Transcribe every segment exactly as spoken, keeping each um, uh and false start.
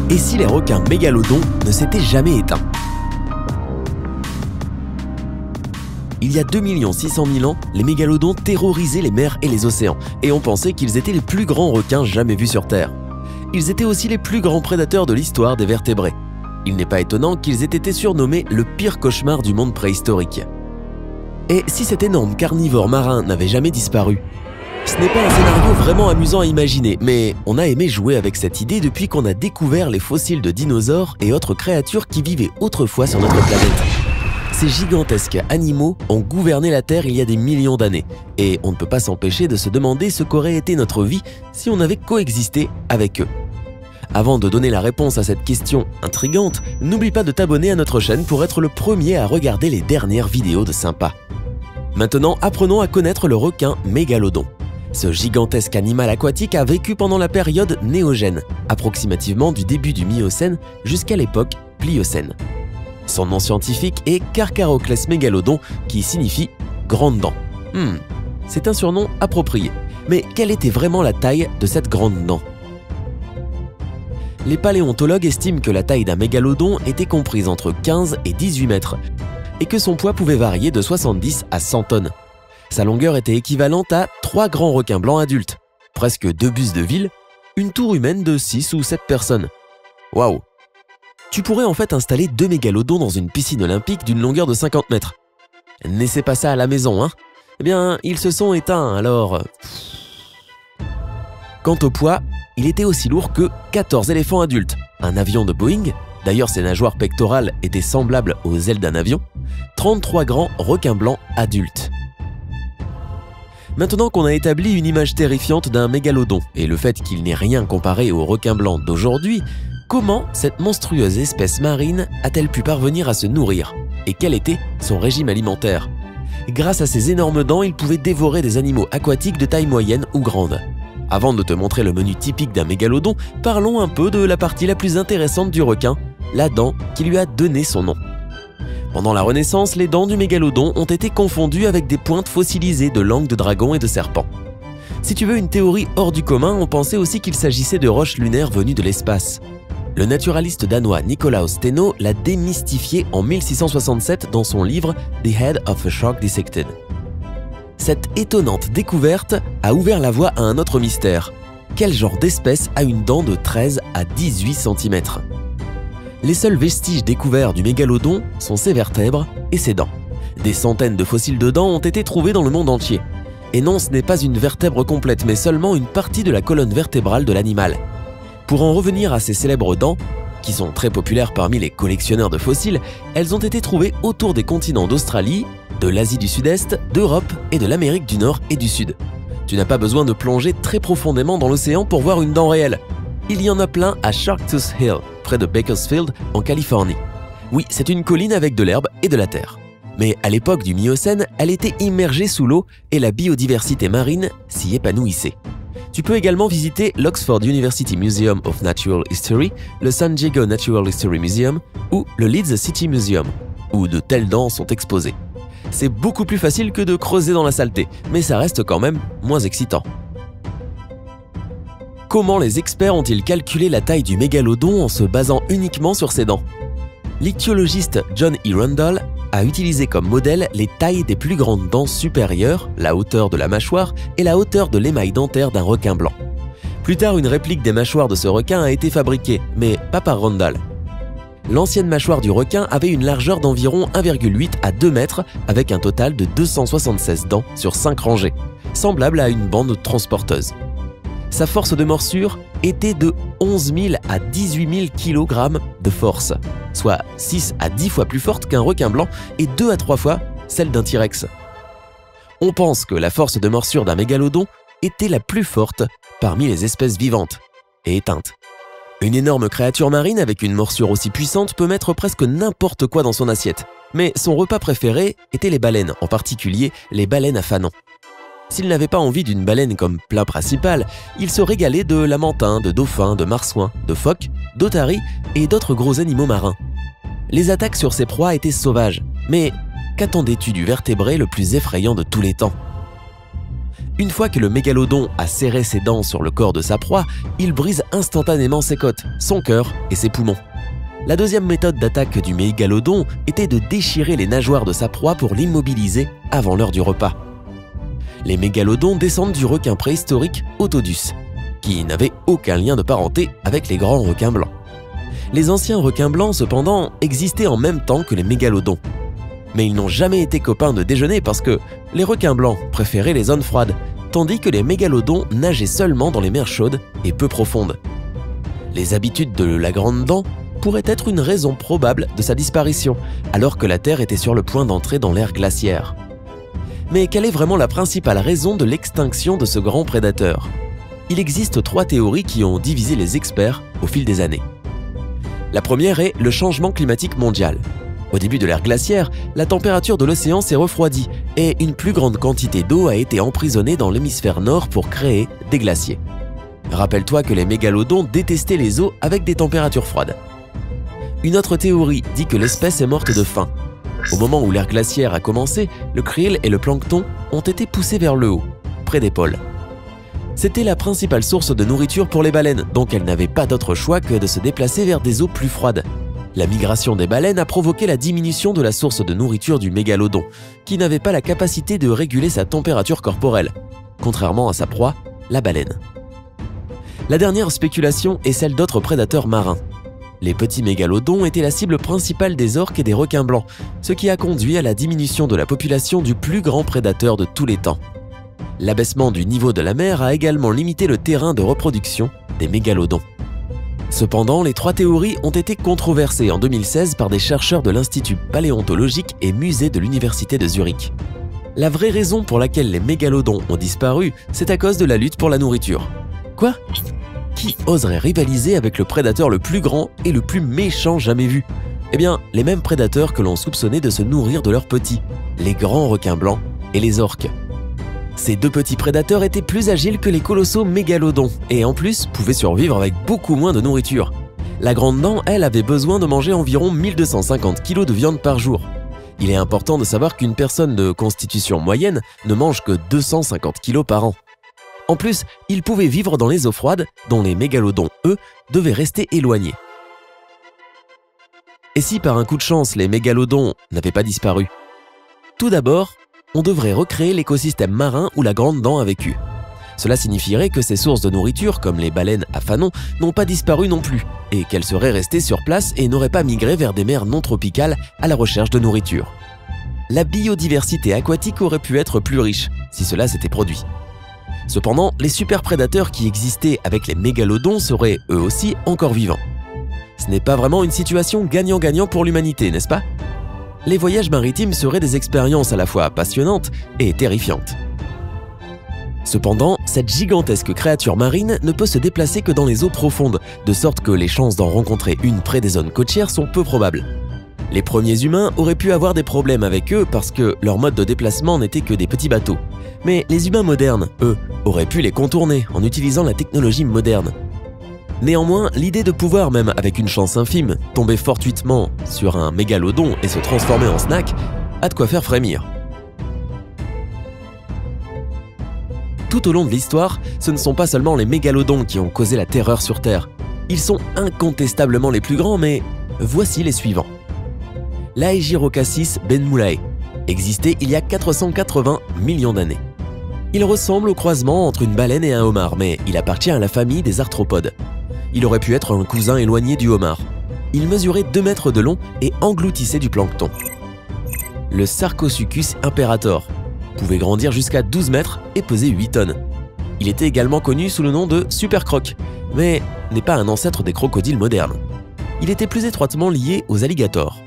Et si les requins mégalodons ne s'étaient jamais éteints? Il y a deux millions six cent mille ans, les mégalodons terrorisaient les mers et les océans, et on pensait qu'ils étaient les plus grands requins jamais vus sur Terre. Ils étaient aussi les plus grands prédateurs de l'histoire des vertébrés. Il n'est pas étonnant qu'ils aient été surnommés le pire cauchemar du monde préhistorique. Et si cet énorme carnivore marin n'avait jamais disparu? Ce n'est pas un scénario vraiment amusant à imaginer, mais on a aimé jouer avec cette idée depuis qu'on a découvert les fossiles de dinosaures et autres créatures qui vivaient autrefois sur notre planète. Ces gigantesques animaux ont gouverné la Terre il y a des millions d'années, et on ne peut pas s'empêcher de se demander ce qu'aurait été notre vie si on avait coexisté avec eux. Avant de donner la réponse à cette question intrigante, n'oublie pas de t'abonner à notre chaîne pour être le premier à regarder les dernières vidéos de Sympa. Maintenant, apprenons à connaître le requin mégalodon. Ce gigantesque animal aquatique a vécu pendant la période néogène, approximativement du début du Miocène jusqu'à l'époque Pliocène. Son nom scientifique est Carcharocles mégalodon, qui signifie « grande dent ». Hmm, c'est un surnom approprié. Mais quelle était vraiment la taille de cette grande dent? Les paléontologues estiment que la taille d'un mégalodon était comprise entre quinze et dix-huit mètres et que son poids pouvait varier de soixante-dix à cent tonnes. Sa longueur était équivalente à trois grands requins blancs adultes, presque deux bus de ville, une tour humaine de six ou sept personnes. Waouh! Tu pourrais en fait installer deux mégalodons dans une piscine olympique d'une longueur de cinquante mètres. N'essaie pas ça à la maison, hein? Eh bien, ils se sont éteints, alors... Quant au poids, il était aussi lourd que quatorze éléphants adultes, un avion de Boeing, d'ailleurs ses nageoires pectorales étaient semblables aux ailes d'un avion, trente-trois grands requins blancs adultes. Maintenant qu'on a établi une image terrifiante d'un mégalodon et le fait qu'il n'est rien comparé aux requins blancs d'aujourd'hui, comment cette monstrueuse espèce marine a-t-elle pu parvenir à se nourrir? Et quel était son régime alimentaire? Grâce à ses énormes dents, il pouvait dévorer des animaux aquatiques de taille moyenne ou grande. Avant de te montrer le menu typique d'un mégalodon, parlons un peu de la partie la plus intéressante du requin, la dent qui lui a donné son nom. Pendant la Renaissance, les dents du mégalodon ont été confondues avec des pointes fossilisées de langues de dragon et de serpent. Si tu veux une théorie hors du commun, on pensait aussi qu'il s'agissait de roches lunaires venues de l'espace. Le naturaliste danois Nicolaus Steno l'a démystifié en mille six cent soixante-sept dans son livre « The Head of a Shark Dissected ». Cette étonnante découverte a ouvert la voie à un autre mystère. Quel genre d'espèce a une dent de treize à dix-huit centimètres? Les seuls vestiges découverts du mégalodon sont ses vertèbres et ses dents. Des centaines de fossiles de dents ont été trouvés dans le monde entier. Et non, ce n'est pas une vertèbre complète, mais seulement une partie de la colonne vertébrale de l'animal. Pour en revenir à ces célèbres dents, qui sont très populaires parmi les collectionneurs de fossiles, elles ont été trouvées autour des continents d'Australie, de l'Asie du Sud-Est, d'Europe et de l'Amérique du Nord et du Sud. Tu n'as pas besoin de plonger très profondément dans l'océan pour voir une dent réelle. Il y en a plein à Sharktooth Hill, près de Bakersfield, en Californie. Oui, c'est une colline avec de l'herbe et de la terre. Mais à l'époque du Miocène, elle était immergée sous l'eau et la biodiversité marine s'y épanouissait. Tu peux également visiter l'Oxford University Museum of Natural History, le San Diego Natural History Museum ou le Leeds City Museum, où de telles dents sont exposées. C'est beaucoup plus facile que de creuser dans la saleté, mais ça reste quand même moins excitant. Comment les experts ont-ils calculé la taille du mégalodon en se basant uniquement sur ses dents? L'ichthyologiste John E. Rundle a utilisé comme modèle les tailles des plus grandes dents supérieures, la hauteur de la mâchoire et la hauteur de l'émail dentaire d'un requin blanc. Plus tard, une réplique des mâchoires de ce requin a été fabriquée, mais pas par Rundle. L'ancienne mâchoire du requin avait une largeur d'environ un virgule huit à deux mètres avec un total de deux cent soixante-seize dents sur cinq rangées, semblable à une bande transporteuse. Sa force de morsure était de onze mille à dix-huit mille kilogrammes de force, soit six à dix fois plus forte qu'un requin blanc et deux à trois fois celle d'un T-Rex. On pense que la force de morsure d'un mégalodon était la plus forte parmi les espèces vivantes et éteintes. Une énorme créature marine avec une morsure aussi puissante peut mettre presque n'importe quoi dans son assiette. Mais son repas préféré était les baleines, en particulier les baleines à fanon. S'il n'avait pas envie d'une baleine comme plat principal, il se régalait de lamantins, de dauphins, de marsouins, de phoques, d'otaries et d'autres gros animaux marins. Les attaques sur ses proies étaient sauvages, mais qu'attendais-tu du vertébré le plus effrayant de tous les temps? Une fois que le mégalodon a serré ses dents sur le corps de sa proie, il brise instantanément ses côtes, son cœur et ses poumons. La deuxième méthode d'attaque du mégalodon était de déchirer les nageoires de sa proie pour l'immobiliser avant l'heure du repas. Les mégalodons descendent du requin préhistorique Otodus, qui n'avait aucun lien de parenté avec les grands requins blancs. Les anciens requins blancs, cependant, existaient en même temps que les mégalodons. Mais ils n'ont jamais été copains de déjeuner parce que les requins blancs préféraient les zones froides, tandis que les mégalodons nageaient seulement dans les mers chaudes et peu profondes. Les habitudes de la grande dent pourraient être une raison probable de sa disparition, alors que la Terre était sur le point d'entrer dans l'ère glaciaire. Mais quelle est vraiment la principale raison de l'extinction de ce grand prédateur? Il existe trois théories qui ont divisé les experts au fil des années. La première est le changement climatique mondial. Au début de l'ère glaciaire, la température de l'océan s'est refroidie et une plus grande quantité d'eau a été emprisonnée dans l'hémisphère nord pour créer des glaciers. Rappelle-toi que les mégalodons détestaient les eaux avec des températures froides. Une autre théorie dit que l'espèce est morte de faim. Au moment où l'ère glaciaire a commencé, le krill et le plancton ont été poussés vers le haut, près des pôles. C'était la principale source de nourriture pour les baleines, donc elles n'avaient pas d'autre choix que de se déplacer vers des eaux plus froides. La migration des baleines a provoqué la diminution de la source de nourriture du mégalodon, qui n'avait pas la capacité de réguler sa température corporelle, contrairement à sa proie, la baleine. La dernière spéculation est celle d'autres prédateurs marins. Les petits mégalodons étaient la cible principale des orques et des requins blancs, ce qui a conduit à la diminution de la population du plus grand prédateur de tous les temps. L'abaissement du niveau de la mer a également limité le terrain de reproduction des mégalodons. Cependant, les trois théories ont été controversées en deux mille seize par des chercheurs de l'Institut paléontologique et musée de l'Université de Zurich. La vraie raison pour laquelle les mégalodons ont disparu, c'est à cause de la lutte pour la nourriture. Quoi ? Qui oserait rivaliser avec le prédateur le plus grand et le plus méchant jamais vu? Eh bien, les mêmes prédateurs que l'on soupçonnait de se nourrir de leurs petits, les grands requins blancs et les orques. Ces deux petits prédateurs étaient plus agiles que les colossaux mégalodons et en plus pouvaient survivre avec beaucoup moins de nourriture. La grande dent, elle, avait besoin de manger environ mille deux cent cinquante kilos de viande par jour. Il est important de savoir qu'une personne de constitution moyenne ne mange que deux cent cinquante kilos par an. En plus, ils pouvaient vivre dans les eaux froides, dont les mégalodons, eux, devaient rester éloignés. Et si par un coup de chance, les mégalodons n'avaient pas disparu? Tout d'abord, on devrait recréer l'écosystème marin où la grande dent a vécu. Cela signifierait que ces sources de nourriture, comme les baleines à fanon, n'ont pas disparu non plus, et qu'elles seraient restées sur place et n'auraient pas migré vers des mers non tropicales à la recherche de nourriture. La biodiversité aquatique aurait pu être plus riche, si cela s'était produit. Cependant, les super prédateurs qui existaient avec les mégalodons seraient, eux aussi, encore vivants. Ce n'est pas vraiment une situation gagnant-gagnant pour l'humanité, n'est-ce pas? Les voyages maritimes seraient des expériences à la fois passionnantes et terrifiantes. Cependant, cette gigantesque créature marine ne peut se déplacer que dans les eaux profondes, de sorte que les chances d'en rencontrer une près des zones côtières sont peu probables. Les premiers humains auraient pu avoir des problèmes avec eux parce que leur mode de déplacement n'était que des petits bateaux. Mais les humains modernes, eux, auraient pu les contourner en utilisant la technologie moderne. Néanmoins, l'idée de pouvoir, même avec une chance infime, tomber fortuitement sur un mégalodon et se transformer en snack, a de quoi faire frémir. Tout au long de l'histoire, ce ne sont pas seulement les mégalodons qui ont causé la terreur sur Terre. Ils sont incontestablement les plus grands, mais voici les suivants. L'Aegirocassis benmulae existait il y a quatre cent quatre-vingts millions d'années. Il ressemble au croisement entre une baleine et un homard, mais il appartient à la famille des arthropodes. Il aurait pu être un cousin éloigné du homard. Il mesurait deux mètres de long et engloutissait du plancton. Le Sarcosuchus imperator pouvait grandir jusqu'à douze mètres et peser huit tonnes. Il était également connu sous le nom de supercroc, mais n'est pas un ancêtre des crocodiles modernes. Il était plus étroitement lié aux alligators.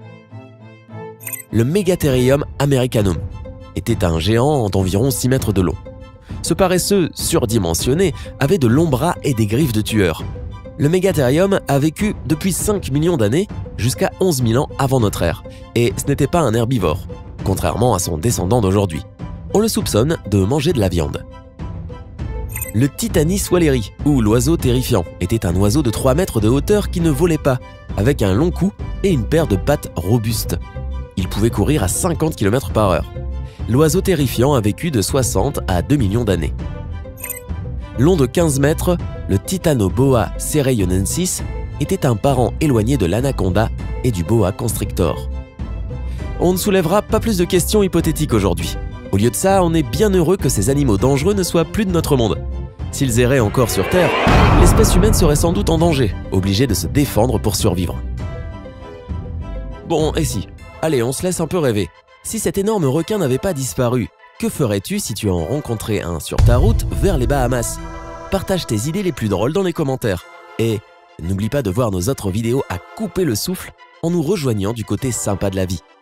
Le Megatherium americanum était un géant d'environ six mètres de long. Ce paresseux surdimensionné avait de longs bras et des griffes de tueur. Le Megatherium a vécu depuis cinq millions d'années jusqu'à onze mille ans avant notre ère, et ce n'était pas un herbivore, contrairement à son descendant d'aujourd'hui. On le soupçonne de manger de la viande. Le Titanis walleri, ou l'oiseau terrifiant, était un oiseau de trois mètres de hauteur qui ne volait pas, avec un long cou et une paire de pattes robustes. Il pouvait courir à cinquante kilomètres par heure. l'oiseau terrifiant a vécu de soixante à deux millions d'années. Long de quinze mètres, le Titanoboa cereionensis était un parent éloigné de l'anaconda et du boa constrictor. On ne soulèvera pas plus de questions hypothétiques aujourd'hui. Au lieu de ça, on est bien heureux que ces animaux dangereux ne soient plus de notre monde. S'ils erraient encore sur Terre, l'espèce humaine serait sans doute en danger, obligée de se défendre pour survivre. Bon, et si? Allez, on se laisse un peu rêver. Si cet énorme requin n'avait pas disparu, que ferais-tu si tu en rencontrais un sur ta route vers les Bahamas? Partage tes idées les plus drôles dans les commentaires. Et n'oublie pas de voir nos autres vidéos à couper le souffle en nous rejoignant du côté sympa de la vie.